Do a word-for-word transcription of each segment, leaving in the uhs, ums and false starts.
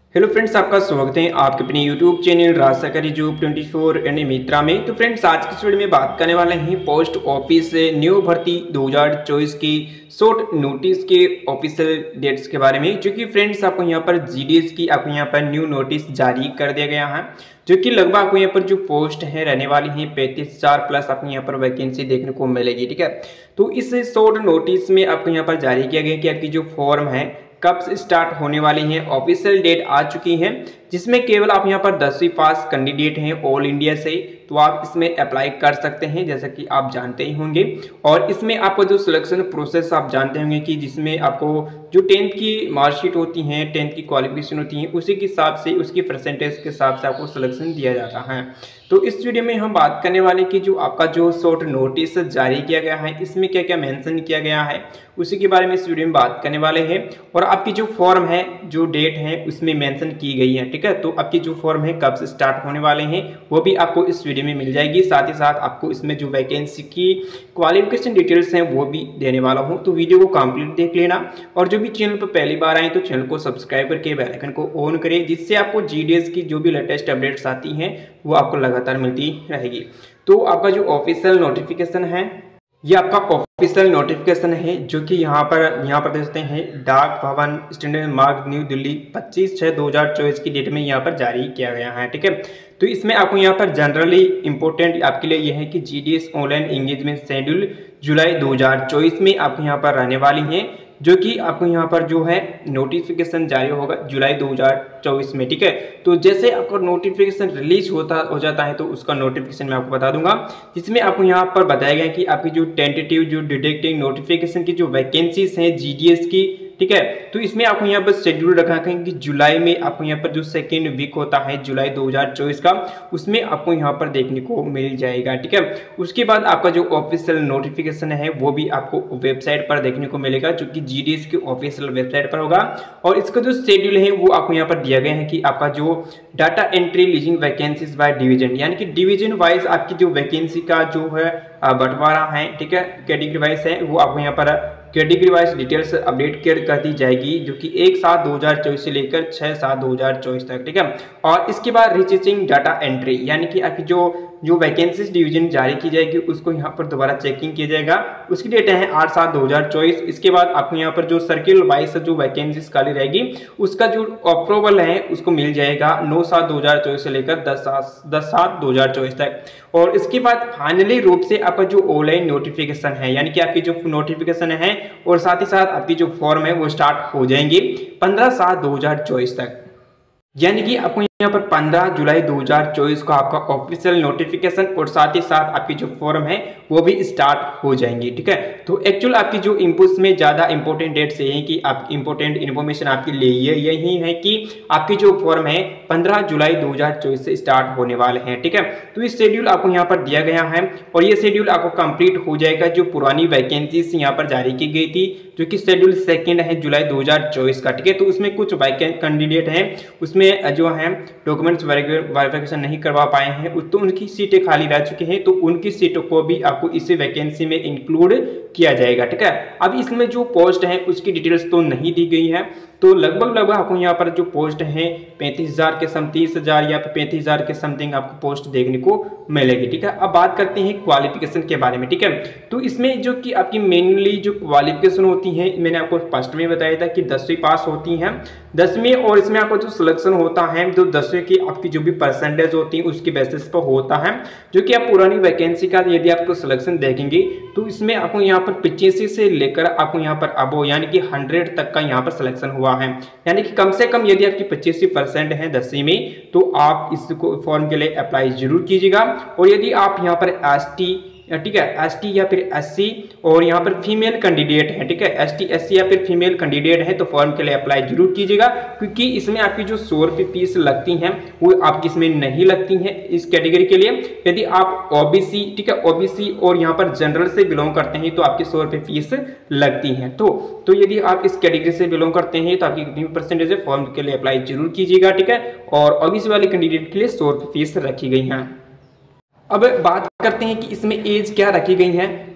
Hello friends, आपका स्वागत है आपके अपने YouTube channel Rajsagar job twenty four and Mitra में। तो फ्रेंड्स, आज की इस वीडियो में बात करने वाले हैं पोस्ट ऑफिस न्यू भर्ती दो हज़ार चौबीस की शॉर्ट नोटिस के ऑफिशियल डेट्स के बारे में, जो कि फ्रेंड्स आपको यहाँ पर जीडीएस की आपको यहाँ पर न्यू नोटिस जारी कर दिया गया है, जो कि लगभग आपको यहाँ पर जो पोस्ट है रहने वाली है पैंतीस हजार प्लस आपको यहाँ पर वैकेंसी देखने को मिलेगी। ठीक है, तो इस शॉर्ट नोटिस में आपको यहाँ पर जारी किया गया कि आपकी जो फॉर्म है कब से स्टार्ट होने वाली है। ऑफिशियल डेट आ चुकी है, जिसमें केवल आप यहाँ पर दसवीं पास कैंडिडेट हैं ऑल इंडिया से, तो आप इसमें अप्लाई कर सकते हैं जैसा कि आप जानते ही होंगे। और इसमें आपका जो सिलेक्शन प्रोसेस आप जानते होंगे कि जिसमें आपको जो टेंथ की मार्कशीट होती हैं, टेंथ की क्वालिफिकेशन होती है, उसी के हिसाब से उसकी परसेंटेज के हिसाब से आपको सिलेक्शन दिया जाता है। तो इस वीडियो में हम बात करने वाले कि जो आपका जो शॉर्ट नोटिस जारी किया गया है इसमें क्या क्या मेंशन किया गया है उसी के बारे में इस वीडियो में बात करने वाले हैं। और आपकी जो फॉर्म है जो डेट है उसमें मेंशन की गई है। ठीक है, तो आपकी जो फॉर्म है कब से स्टार्ट होने वाले हैं वो भी आपको इस वीडियो में मिल जाएगी। साथ ही साथ आपको इसमें जो वैकेंसी की क्वालिफिकेशन डिटेल्स हैं वो भी देने वाला हूँ, तो वीडियो को कंप्लीट देख लेना। और जो भी चैनल पर पहली बार आए तो चैनल को सब्सक्राइब करके बेल आइकन को ऑन करें, जिससे आपको जीडीएस की जो भी लेटेस्ट अपडेट्स आती हैं वो आपको लगातार मिलती रहेगी। तो आपका जो ऑफिशियल नोटिफिकेशन है ये आपका ऑफिशियल नोटिफिकेशन है, जो कि यहाँ पर यहाँ पर देखते हैं डाक भवन स्टैंडर्ड मार्ग न्यू दिल्ली पच्चीस छः दो हज़ार चौबीस की डेट में यहाँ पर जारी किया गया है। ठीक है, तो इसमें आपको यहाँ पर जनरली इंपॉर्टेंट आपके लिए यह है कि जीडीएस ऑनलाइन एंगेजमेंट शेड्यूल जुलाई दो हज़ार चौबीस में आपको यहाँ पर रहने वाली है, जो कि आपको यहाँ पर जो है नोटिफिकेशन जारी होगा जुलाई दो हज़ार चौबीस में। ठीक है, तो जैसे आपका नोटिफिकेशन रिलीज होता हो जाता है तो उसका नोटिफिकेशन मैं आपको बता दूंगा, जिसमें आपको यहाँ पर बताया गया कि आपकी जो टेंटेटिव जो डिटेक्टिव नोटिफिकेशन की जो वैकेंसीज हैं जीडीएस की, ठीक है, तो इसमें आपको यहाँ पर शेड्यूल रखा है कि जुलाई में आपको यहाँ पर जो सेकेंड वीक होता है जुलाई दो हज़ार चौबीस का, उसमें आपको यहाँ पर देखने को मिल जाएगा। ठीक है, उसके बाद आपका जो ऑफिशियल नोटिफिकेशन है वो भी आपको वेबसाइट पर देखने को मिलेगा, जो कि जीडीएस की ऑफिशियल वेबसाइट पर होगा। और इसका जो शेड्यूल है वो आपको यहाँ पर दिया गया है कि आपका जो data entry leasing vacancies by division, यानी कि डिवीजन वाइज आपकी जो वैकेंसी का जो है बंटवारा है, ठीक है, कैटेगरी वाइज है, वो आपको यहाँ पर कैटेगरी वाइज डिटेल्स अपडेट कर कर दी जाएगी, जो कि एक सात दो हज़ार चौबीस से लेकर छः सात दो हज़ार चौबीस तक। ठीक है, और इसके बाद रिचेकिंग डाटा एंट्री, यानी कि आपकी जो जो वैकेंसीज डिवीजन जारी की जाएगी उसको यहाँ पर दोबारा चेकिंग किया जाएगा। उसकी डेट है आठ सात दो हज़ार चौबीस। इसके बाद आपको यहाँ पर जो सर्किल वाइज जो वैकेंसीज खाली रहेगी उसका जो अप्रूवल है उसको मिल जाएगा नौ सात दो हज़ार चौबीस से लेकर दस सात दस सात दो हज़ार चौबीस तक। और इसके बाद फाइनली रूप से आपका जो ऑनलाइन नोटिफिकेशन है, यानी कि आपकी जो नोटिफिकेशन है और साथ ही साथ आपकी जो फॉर्म है वो स्टार्ट हो जाएंगे पंद्रह सात दो हज़ार चौबीस तक, यानी कि आपको यहाँ पर पंद्रह जुलाई दो हज़ार चौबीस को आपका ऑफिशियल नोटिफिकेशन और साथ ही साथ आपकी जो फॉर्म है वो भी स्टार्ट हो जाएंगी। ठीक है, तो एक्चुअल आपकी जो इनपुट्स में ज़्यादा इंपॉर्टेंट डेट्स यही कि आप इंपॉर्टेंट इन्फॉर्मेशन आपके लिए यही है कि आपकी जो फॉर्म है पंद्रह जुलाई दो हज़ार चौबीस से स्टार्ट होने वाले हैं। ठीक है, तो इस शेड्यूल आपको यहाँ पर दिया गया है और ये शेड्यूल आपको कंप्लीट हो जाएगा जो पुरानी वैकेंसीज यहाँ पर जारी की गई थी, जो कि शेड्यूल सेकेंड है जुलाई दो हज़ार चौबीस का। ठीक है, तो उसमें कुछ वैकेंट कैंडिडेट हैं उसमें जो है डॉक्यूमेंट्स वेरिफिकेशन नहीं करवा पाए हैं, तो उनकी सीटें खाली रह चुकी हैं, तो उनकी सीटों को भी आपको इसी वैकेंसी में इंक्लूड किया जाएगा। ठीक है, अब इसमें जो पोस्ट है उसकी डिटेल्स तो नहीं दी गई है, तो लगभग लगभग आपको यहाँ पर जो पोस्ट है पैंतीस हजार के सम तीस हजार या फिर पैंतीस हजार के समथिंग आपको पोस्ट देखने को मिलेगी। ठीक है, अब बात करते हैं क्वालिफिकेशन के बारे में। ठीक है, तो इसमें जो कि आपकी मेनली जो क्वालिफिकेशन होती है मैंने आपको फर्स्ट में बताया था कि दसवीं पास होती हैं दसवीं, और इसमें आपको जो सिलेक्शन होता है जो दसवीं की आपकी जो भी परसेंटेज होती है उसकी बेसिस पर होता है, जो कि आप पुरानी वैकेंसी का यदि आपको सिलेक्शन देखेंगे तो इसमें आपको यहाँ पर पिचासी से लेकर आपको यहाँ पर अबो यानी कि हंड्रेड तक का यहाँ पर सिलेक्शन हुआ है, यानी कि कम से कम यदि आपकी पचासी परसेंट है दसवीं में तो आप इसको फॉर्म के लिए अप्लाई जरूर कीजिएगा। और यदि आप यहाँ पर एस टी, ठीक है, एसटी या फिर एससी और यहाँ पर फीमेल कैंडिडेट है, ठीक है, एसटी एससी या फिर फीमेल कैंडिडेट है तो फॉर्म के लिए अप्लाई जरूर कीजिएगा, क्योंकि इसमें आपकी जो सौ रुपये फीस लगती हैं वो आपकी इसमें नहीं लगती हैं इस कैटेगरी के लिए। यदि आप ओबीसी, ठीक है, ओबीसी और यहाँ पर जनरल से बिलोंग करते हैं तो आपकी सौ रुपये फीस लगती हैं। तो तो यदि आप इस कैटेगरी से बिलोंग करते हैं तो आपकी कितनी परसेंटेज है फॉर्म के लिए अप्लाई जरूर कीजिएगा। ठीक है, और ओबीसी वाले कैंडिडेट के लिए सौ रुपये फीस रखी गई है। अब बात करते हैं कि इसमें एज क्या रखी गई है।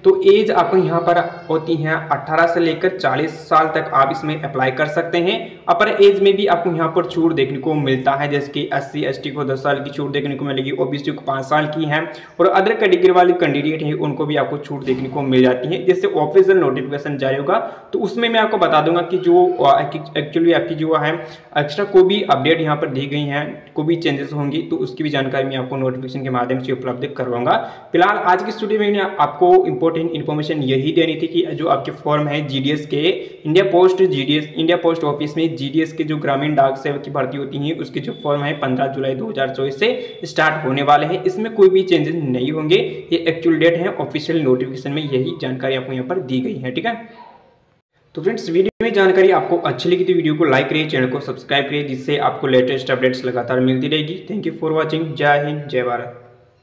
तो एज आपको यहाँ पर होती है अठारह से लेकर चालीस साल तक आप इसमें अप्लाई कर सकते हैं। अपर एज में भी आपको यहाँ पर छूट देखने को मिलता है, जैसे कि एस सी एस टी को दस साल की छूट देखने को मिलेगी, ओबीसी को पाँच साल की है, और अदर कैटेगरी वाले कैंडिडेट हैं उनको भी आपको छूट देखने को मिल जाती है। जैसे ऑफिशियल नोटिफिकेशन जारी होगा तो उसमें मैं आपको बता दूंगा कि जो एक्चुअली आपकी जो है एक्स्ट्रा को भी अपडेट यहाँ पर दी गई है, को भी चेंजेस होंगी, तो उसकी भी जानकारी मैं आपको नोटिफिकेशन के माध्यम से उपलब्ध करवाऊंगा। फिलहाल आज की स्टूडियो में आपको इंपॉर्टेंट इन्फॉर्मेशन यही देनी थी कि जो आपके फॉर्म है जीडीएस के, India Post GDS India Post office में जीडीएस के जो ग्रामीण डाक सेवक की भर्ती होती है उसके जो फॉर्म है पंद्रह जुलाई दो हजार चौबीस से स्टार्ट होने वाले हैं। इसमें कोई भी चेंजेस नहीं होंगे, ये एक्चुअल डेट है, ऑफिशियल नोटिफिकेशन में यही जानकारी आपको यहाँ पर दी गई है। ठीक है, तो फ्रेंड्स वीडियो में जानकारी आपको अच्छी लगी तो वीडियो को लाइक करिए, चैनल को सब्सक्राइब करिए, जिससे आपको लेटेस्ट अपडेट्स लगातार मिलती रहेगी। Thank you for watching. जय हिंद, जय भारत।